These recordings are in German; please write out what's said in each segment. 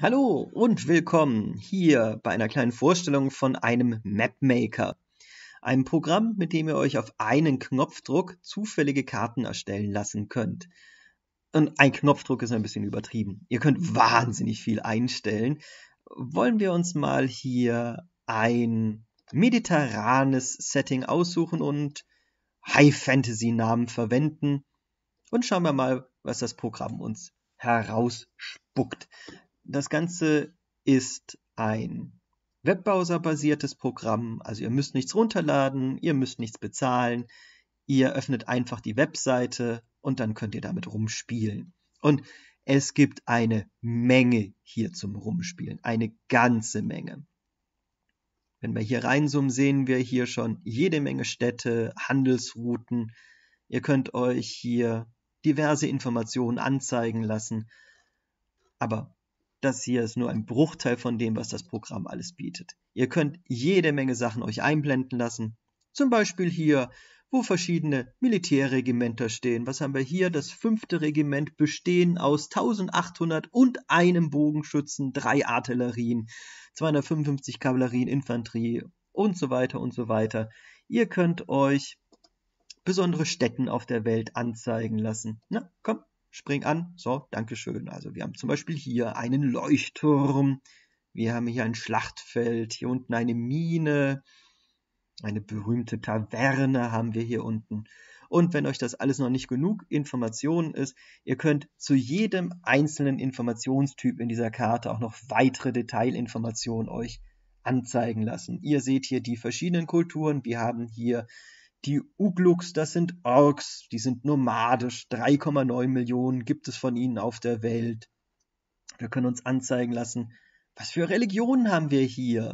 Hallo und willkommen hier bei einer kleinen Vorstellung von einem Mapmaker, einem Programm, mit dem ihr euch auf einen Knopfdruck zufällige Karten erstellen lassen könnt. Und ein Knopfdruck ist ein bisschen übertrieben. Ihr könnt wahnsinnig viel einstellen. Wollen wir uns mal hier ein mediterranes Setting aussuchen und High-Fantasy-Namen verwenden und schauen wir mal, was das Programm uns herausspuckt. Das Ganze ist ein Webbrowser-basiertes Programm, also ihr müsst nichts runterladen, ihr müsst nichts bezahlen, ihr öffnet einfach die Webseite und dann könnt ihr damit rumspielen. Und es gibt eine Menge hier zum Rumspielen, eine ganze Menge. Wenn wir hier reinzoomen, sehen wir hier schon jede Menge Städte, Handelsrouten. Ihr könnt euch hier diverse Informationen anzeigen lassen, aber das hier ist nur ein Bruchteil von dem, was das Programm alles bietet. Ihr könnt jede Menge Sachen euch einblenden lassen. Zum Beispiel hier, wo verschiedene Militärregimenter stehen. Was haben wir hier? Das 5. Regiment bestehen aus 1800 und einem Bogenschützen, 3 Artillerien, 255 Kavallerien, Infanterie und so weiter und so weiter. Ihr könnt euch besondere Stätten auf der Welt anzeigen lassen. Na, komm, spring an. So, dankeschön. Also wir haben zum Beispiel hier einen Leuchtturm. Wir haben hier ein Schlachtfeld. Hier unten eine Mine. Eine berühmte Taverne haben wir hier unten. Und wenn euch das alles noch nicht genug Informationen ist, ihr könnt zu jedem einzelnen Informationstyp in dieser Karte auch noch weitere Detailinformationen euch anzeigen lassen. Ihr seht hier die verschiedenen Kulturen. Wir haben hier die Ugluks, das sind Orks, die sind nomadisch. 3,9 Millionen gibt es von ihnen auf der Welt. Wir können uns anzeigen lassen, was für Religionen haben wir hier.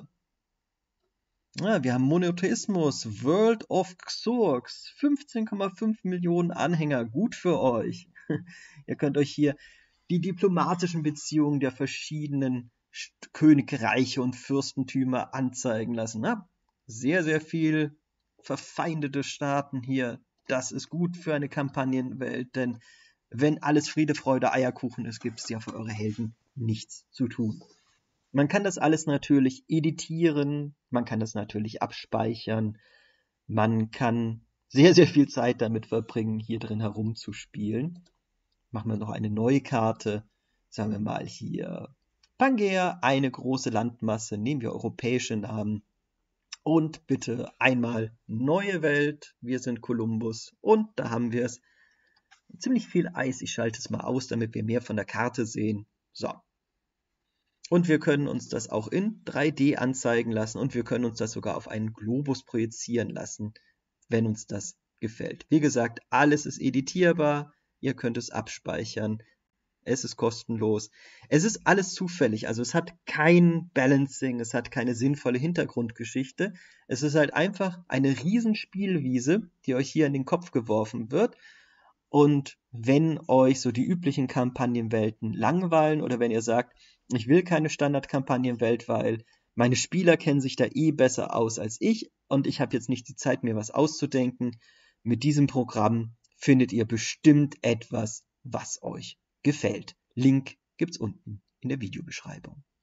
Ja, wir haben Monotheismus, World of Xorks, 15,5 Millionen Anhänger, gut für euch. Ihr könnt euch hier die diplomatischen Beziehungen der verschiedenen Königreiche und Fürstentümer anzeigen lassen. Ja, sehr, sehr viel verfeindete Staaten hier. Das ist gut für eine Kampagnenwelt, denn wenn alles Friede, Freude, Eierkuchen ist, gibt es ja für eure Helden nichts zu tun. Man kann das alles natürlich editieren, man kann das natürlich abspeichern, man kann sehr, sehr viel Zeit damit verbringen, hier drin herumzuspielen. Machen wir noch eine neue Karte, sagen wir mal hier Pangea, eine große Landmasse, nehmen wir europäische Namen und bitte einmal neue Welt, wir sind Kolumbus und da haben wir es. Ziemlich viel Eis, ich schalte es mal aus, damit wir mehr von der Karte sehen. So. Und wir können uns das auch in 3D anzeigen lassen und wir können uns das sogar auf einen Globus projizieren lassen, wenn uns das gefällt. Wie gesagt, alles ist editierbar, ihr könnt es abspeichern, es ist kostenlos. Es ist alles zufällig, also es hat kein Balancing, es hat keine sinnvolle Hintergrundgeschichte. Es ist halt einfach eine Riesenspielwiese, die euch hier in den Kopf geworfen wird. Und wenn euch so die üblichen Kampagnenwelten langweilen oder wenn ihr sagt, ich will keine Standardkampagnenwelt, weil meine Spieler kennen sich da eh besser aus als ich und ich habe jetzt nicht die Zeit, mir was auszudenken, mit diesem Programm findet ihr bestimmt etwas, was euch gefällt. Link gibt's unten in der Videobeschreibung.